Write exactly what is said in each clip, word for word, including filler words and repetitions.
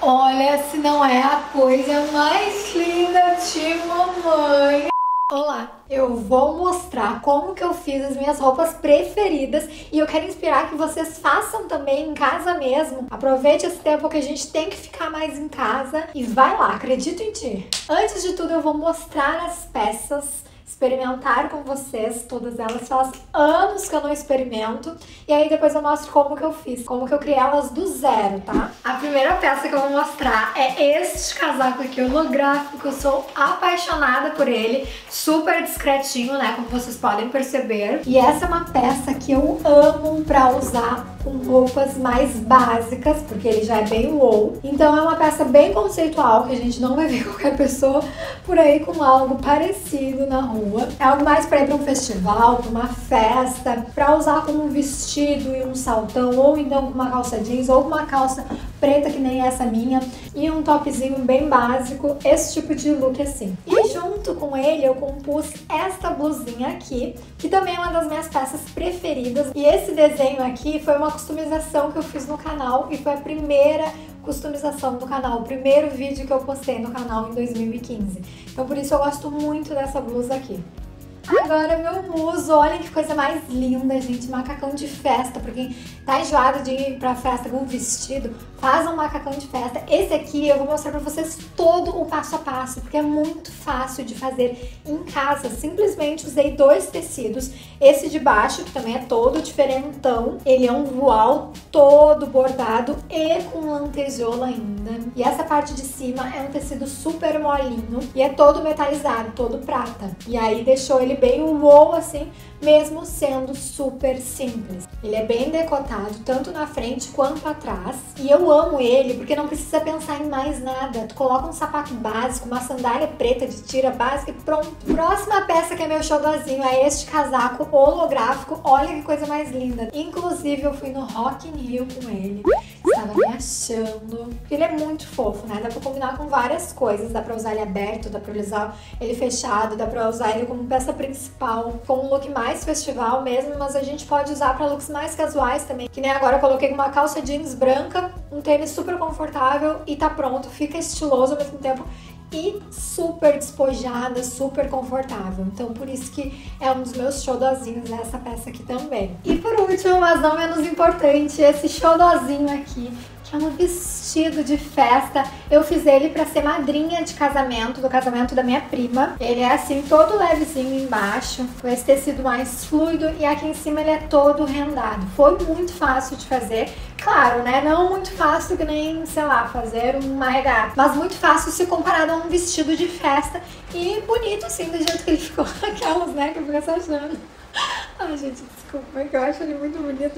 Olha, se não é a coisa mais linda de mamãe. Olá, eu vou mostrar como que eu fiz as minhas roupas preferidas e eu quero inspirar que vocês façam também em casa mesmo. Aproveite esse tempo que a gente tem que ficar mais em casa e vai lá, acredito em ti. Antes de tudo eu vou mostrar as peças, experimentar com vocês, todas elas. Faz anos que eu não experimento. E aí depois eu mostro como que eu fiz, como que eu criei elas do zero, tá? A primeira peça que eu vou mostrar é este casaco aqui, holográfico. Eu sou apaixonada por ele, super discretinho, né, como vocês podem perceber. E essa é uma peça que eu amo pra usar com roupas mais básicas, porque ele já é bem wow. Então é uma peça bem conceitual, que a gente não vai ver qualquer pessoa por aí com algo parecido na rua. É algo mais para ir para um festival, para uma festa, para usar como um vestido e um saltão, ou então com uma calça jeans, ou uma calça preta que nem essa minha, e um topzinho bem básico, esse tipo de look assim. E junto com ele eu compus esta blusinha aqui, que também é uma das minhas peças preferidas. E esse desenho aqui foi uma customização que eu fiz no canal e foi a primeira customização do canal, o primeiro vídeo que eu postei no canal em dois mil e quinze. Então por isso eu gosto muito dessa blusa aqui. Agora meu muso, olha que coisa mais linda, gente, macacão de festa. Pra quem tá enjoado de ir pra festa com um vestido, faz um macacão de festa. Esse aqui eu vou mostrar pra vocês todo o passo a passo, porque é muito fácil de fazer em casa. Simplesmente usei dois tecidos, esse de baixo, que também é todo diferentão, ele é um voal todo bordado e com lantejola ainda. E essa parte de cima é um tecido super molinho e é todo metalizado, todo prata. E aí deixou ele bem wow assim, mesmo sendo super simples. Ele é bem decotado, tanto na frente quanto atrás. E eu amo ele porque não precisa pensar em mais nada. Tu coloca um sapato básico, uma sandália preta de tira básica e pronto. Próxima peça que é meu xodózinho é este casaco holográfico. Olha que coisa mais linda. Inclusive eu fui no Rock in Rio com ele. Estava me achando. Porque ele é muito fofo, né? Dá pra combinar com várias coisas. Dá pra usar ele aberto, dá pra usar ele fechado, dá pra usar ele como peça principal, com um look mais festival mesmo, mas a gente pode usar pra looks mais casuais também. Que nem agora eu coloquei uma calça jeans branca, um tênis super confortável e tá pronto. Fica estiloso ao mesmo tempo e super despojada, super confortável. Então por isso que é um dos meus xodózinhos essa peça aqui também. E por último, mas não menos importante, esse xodózinho aqui, que é um vestido de festa. Eu fiz ele pra ser madrinha de casamento, do casamento da minha prima. Ele é assim, todo levezinho embaixo, com esse tecido mais fluido, e aqui em cima ele é todo rendado. Foi muito fácil de fazer. Claro, né? Não muito fácil que nem, sei lá, fazer uma regata, mas muito fácil se comparado a um vestido de festa e bonito assim, do jeito que ele ficou. Aquelas, né, que eu fico achando. Ai, gente, desculpa, é que eu acho ele muito bonito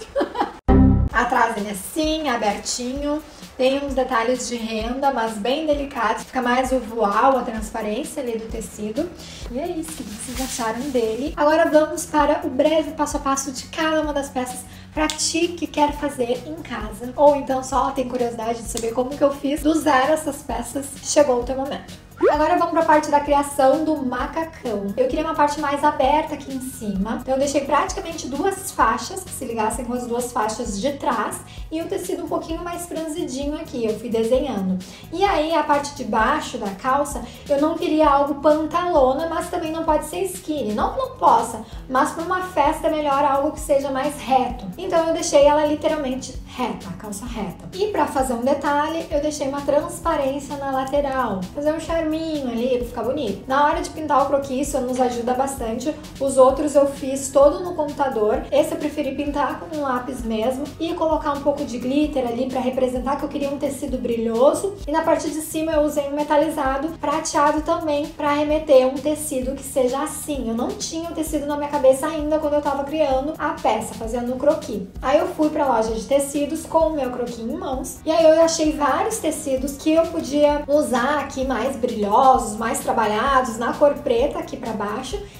mesmo. Atrás ele é assim, abertinho, tem uns detalhes de renda, mas bem delicados, fica mais o voal, a transparência ali do tecido. E é isso, o que vocês acharam dele? Agora vamos para o breve passo a passo de cada uma das peças pra ti que quer fazer em casa, ou então só tem curiosidade de saber como que eu fiz do zero essas peças. Chegou o teu momento. Agora vamos para a parte da criação do macacão. Eu queria uma parte mais aberta aqui em cima, então eu deixei praticamente duas faixas que se ligassem com as duas faixas de trás e o tecido um pouquinho mais franzidinho aqui, eu fui desenhando. E aí a parte de baixo da calça, eu não queria algo pantalona, mas também não pode ser skinny, não que não possa, mas para uma festa é melhor algo que seja mais reto. Então eu deixei ela literalmente reta, a calça reta. E para fazer um detalhe, eu deixei uma transparência na lateral, fazer um charminho ali pra ficar bonito. Na hora de pintar o croquis, isso nos ajuda bastante. Os outros eu fiz todo no computador. Esse eu preferi pintar com um lápis mesmo e colocar um pouco de glitter ali pra representar que eu queria um tecido brilhoso. E na parte de cima eu usei um metalizado prateado também pra remeter um tecido que seja assim. Eu não tinha o tecido na minha cabeça ainda quando eu tava criando a peça, fazendo o croquis. Aí eu fui pra loja de tecidos com o meu croquis em mãos e aí eu achei vários tecidos que eu podia usar aqui mais brilhosos, mais trabalhados, na cor preta aqui pra baixo,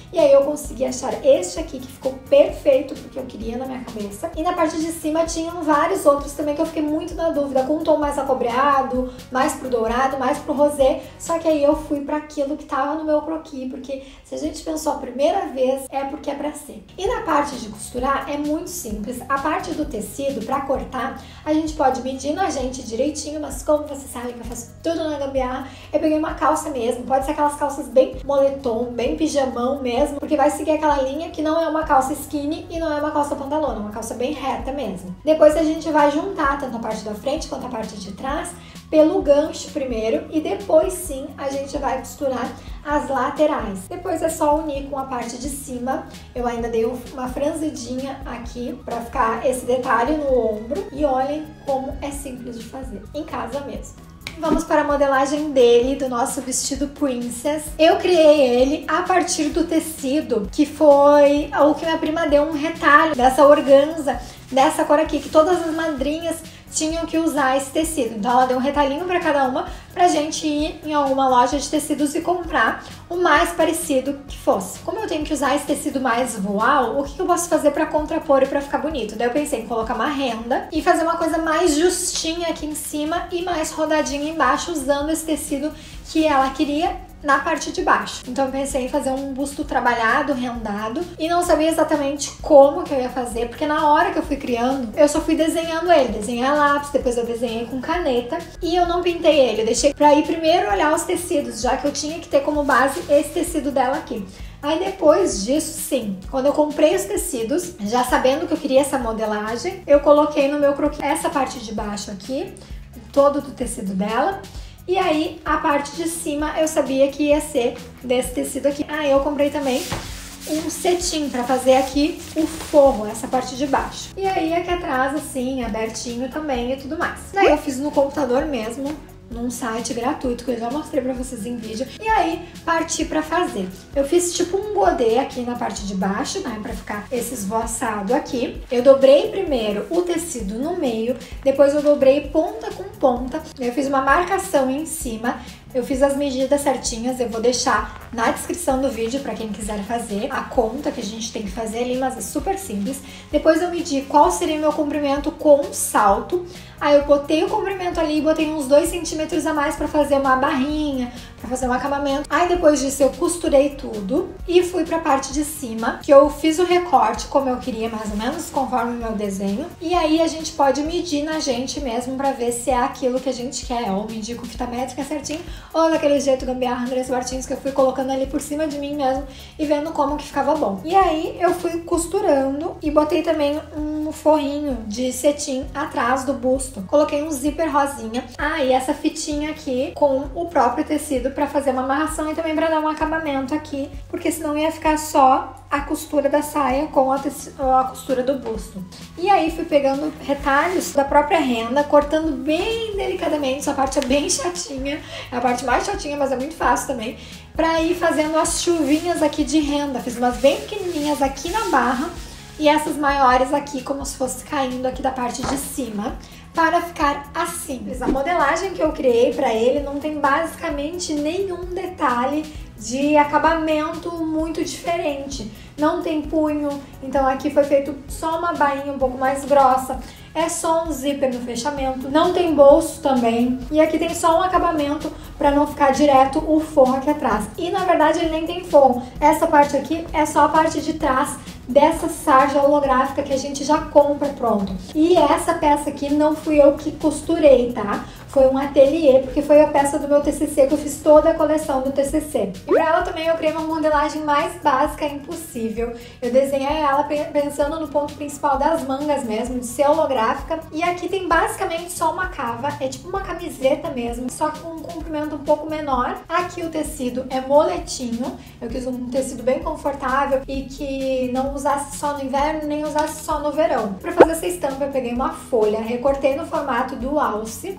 E aí eu consegui achar este aqui que ficou perfeito porque eu queria na minha cabeça. E na parte de cima tinham vários outros também que eu fiquei muito na dúvida, com um tom mais acobreado, mais pro dourado, mais pro rosé. Só que aí eu fui para aquilo que tava no meu croquis, porque se a gente pensou a primeira vez, é porque é pra ser. E na parte de costurar é muito simples. A parte do tecido, pra cortar, a gente pode medir na gente direitinho, mas como você sabe que eu faço tudo na gambiarra, eu peguei uma calça mesmo. Pode ser aquelas calças bem moletom, bem pijamão mesmo, porque vai seguir aquela linha que não é uma calça skinny e não é uma calça pantalona, é uma calça bem reta mesmo. Depois a gente vai juntar tanto a parte da frente quanto a parte de trás pelo gancho primeiro e depois sim a gente vai costurar as laterais. Depois é só unir com a parte de cima. Eu ainda dei uma franzidinha aqui pra ficar esse detalhe no ombro e olhem como é simples de fazer, em casa mesmo. Vamos para a modelagem dele, do nosso vestido Princess. Eu criei ele a partir do tecido, que foi o que minha prima deu um retalho dessa organza, dessa cor aqui, que todas as madrinhas tinham que usar esse tecido. Então ela deu um retalhinho para cada uma, pra gente ir em alguma loja de tecidos e comprar o mais parecido que fosse. Como eu tenho que usar esse tecido mais voal, o que eu posso fazer para contrapor e para ficar bonito? Daí eu pensei em colocar uma renda e fazer uma coisa mais justinha aqui em cima e mais rodadinha embaixo, usando esse tecido que ela queria na parte de baixo. Então eu pensei em fazer um busto trabalhado, rendado, e não sabia exatamente como que eu ia fazer, porque na hora que eu fui criando, eu só fui desenhando ele. Desenhei a lápis, depois eu desenhei com caneta, e eu não pintei ele. Eu deixei pra ir primeiro olhar os tecidos, já que eu tinha que ter como base esse tecido dela aqui. Aí depois disso, sim, quando eu comprei os tecidos, já sabendo que eu queria essa modelagem, eu coloquei no meu croquis essa parte de baixo aqui, todo do tecido dela. E aí, a parte de cima eu sabia que ia ser desse tecido aqui. Ah, eu comprei também um cetim pra fazer aqui o forro, essa parte de baixo. E aí, aqui atrás, assim, abertinho também e tudo mais. Daí eu fiz no computador mesmo, num site gratuito, que eu já mostrei pra vocês em vídeo. E aí, parti pra fazer. Eu fiz tipo um godê aqui na parte de baixo, né, pra ficar esse esvoaçado aqui. Eu dobrei primeiro o tecido no meio, depois eu dobrei ponta com ponta. Eu fiz uma marcação em cima. Eu fiz as medidas certinhas, eu vou deixar na descrição do vídeo pra quem quiser fazer a conta que a gente tem que fazer ali, mas é super simples. Depois eu medi qual seria o meu comprimento com o salto. Aí eu botei o comprimento ali e botei uns dois centímetros a mais pra fazer uma barrinha, pra fazer um acabamento. Aí depois disso eu costurei tudo e fui pra parte de cima, que eu fiz o recorte como eu queria, mais ou menos, conforme o meu desenho. E aí a gente pode medir na gente mesmo pra ver se é aquilo que a gente quer, ou medir com fita métrica certinho, ou daquele jeito gambiarra Andressa Martins que eu fui colocando ali por cima de mim mesmo e vendo como que ficava bom. E aí eu fui costurando e botei também um forrinho de cetim atrás do busto. Coloquei um zíper rosinha. Ah, e essa fitinha aqui com o próprio tecido pra fazer uma amarração e também pra dar um acabamento aqui, porque senão ia ficar só a costura da saia com a, a costura do busto. E aí fui pegando retalhos da própria renda, cortando bem delicadamente. Essa parte é bem chatinha, é a parte mais chatinha, mas é muito fácil também, pra ir fazendo as chuvinhas aqui de renda. Fiz umas bem pequenininhas aqui na barra e essas maiores aqui como se fosse caindo aqui da parte de cima, para ficar assim. A modelagem que eu criei para ele não tem basicamente nenhum detalhe de acabamento muito diferente. Não tem punho, então aqui foi feito só uma bainha um pouco mais grossa. É só um zíper no fechamento, não tem bolso também. E aqui tem só um acabamento para não ficar direto o forro aqui atrás. E na verdade ele nem tem forro. Essa parte aqui é só a parte de trás dessa sarja holográfica que a gente já compra pronto. E essa peça aqui não fui eu que costurei, tá? Foi um ateliê, porque foi a peça do meu T C C, que eu fiz toda a coleção do T C C. E pra ela também eu criei uma modelagem mais básica impossível. Eu desenhei ela pensando no ponto principal das mangas mesmo, de ser holográfica. E aqui tem basicamente só uma cava, é tipo uma camiseta mesmo, só com um comprimento um pouco menor. Aqui o tecido é moletinho, eu quis um tecido bem confortável e que não usasse só no inverno, nem usasse só no verão. Pra fazer essa estampa eu peguei uma folha, recortei no formato do alce, coloquei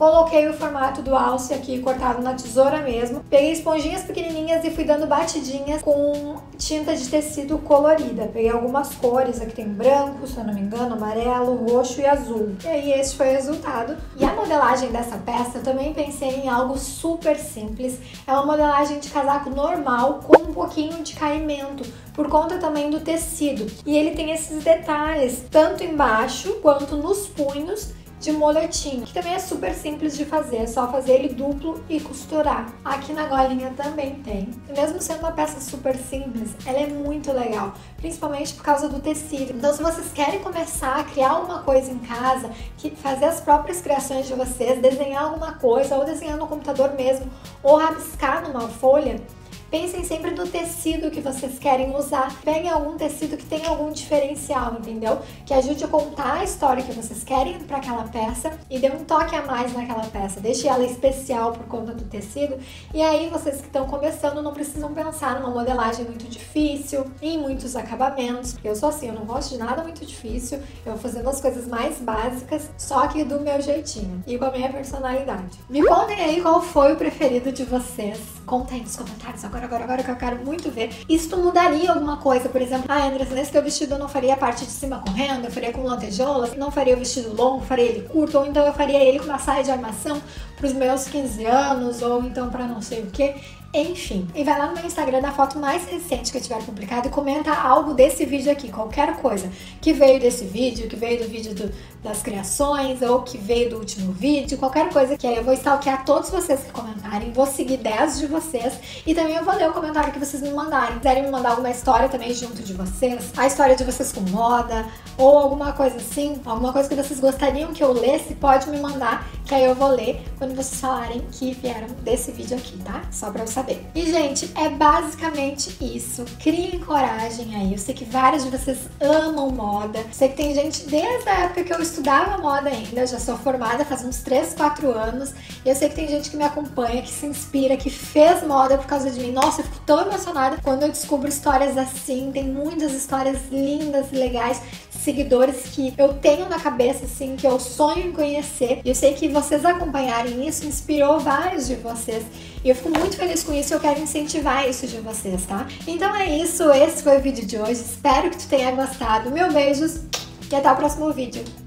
peguei o formato do alce aqui, cortado na tesoura mesmo. Peguei esponjinhas pequenininhas e fui dando batidinhas com tinta de tecido colorida. Peguei algumas cores, aqui tem branco, se eu não me engano, amarelo, roxo e azul. E aí esse foi o resultado. E a modelagem dessa peça, eu também pensei em algo super simples. É uma modelagem de casaco normal com um pouquinho de caimento, por conta também do tecido. E ele tem esses detalhes, tanto embaixo quanto nos punhos, de moletinho, que também é super simples de fazer, é só fazer ele duplo e costurar. Aqui na golinha também tem. E mesmo sendo uma peça super simples, ela é muito legal, principalmente por causa do tecido. Então, se vocês querem começar a criar alguma coisa em casa, que fazer as próprias criações de vocês, desenhar alguma coisa, ou desenhar no computador mesmo, ou rabiscar numa folha, pensem sempre no tecido que vocês querem usar. Peguem algum tecido que tenha algum diferencial, entendeu? Que ajude a contar a história que vocês querem para aquela peça e dê um toque a mais naquela peça. Deixe ela especial por conta do tecido. E aí, vocês que estão começando não precisam pensar numa modelagem muito difícil, em muitos acabamentos. Porque eu sou assim, eu não gosto de nada muito difícil. Eu vou fazendo as coisas mais básicas, só que do meu jeitinho e com a minha personalidade. Me contem aí qual foi o preferido de vocês. Conta aí nos comentários agora. Agora, agora que eu quero muito ver. Isso mudaria alguma coisa? Por exemplo, ah, Andressa, nesse teu vestido eu não faria a parte de cima correndo, eu faria com lantejoulas, não faria o vestido longo, faria ele curto, ou então eu faria ele com uma saia de armação pros meus quinze anos, ou então pra não sei o que. Enfim, e vai lá no meu Instagram na foto mais recente que eu tiver publicado e comenta algo desse vídeo aqui, qualquer coisa que veio desse vídeo, que veio do vídeo do, das criações ou que veio do último vídeo, qualquer coisa que aí eu vou stalkear todos vocês que comentarem, vou seguir dez de vocês e também eu vou ler o comentário que vocês me mandarem. Se quiserem me mandar alguma história também junto de vocês, a história de vocês com moda ou alguma coisa assim, alguma coisa que vocês gostariam que eu lesse, pode me mandar, que aí eu vou ler quando vocês falarem que vieram desse vídeo aqui, tá? Só pra eu saber. E, gente, é basicamente isso. Criem coragem aí. Eu sei que vários de vocês amam moda. Sei que tem gente desde a época que eu estudava moda ainda. Eu já sou formada faz uns três, quatro anos. E eu sei que tem gente que me acompanha, que se inspira, que fez moda por causa de mim. Nossa, eu fico tão emocionada quando eu descubro histórias assim. Tem muitas histórias lindas e legais. Seguidores que eu tenho na cabeça, assim, que eu sonho em conhecer. E eu sei que vocês acompanharem isso inspirou vários de vocês. E eu fico muito feliz com isso e eu quero incentivar isso de vocês, tá? Então é isso, esse foi o vídeo de hoje. Espero que tu tenha gostado. Meus beijos e até o próximo vídeo.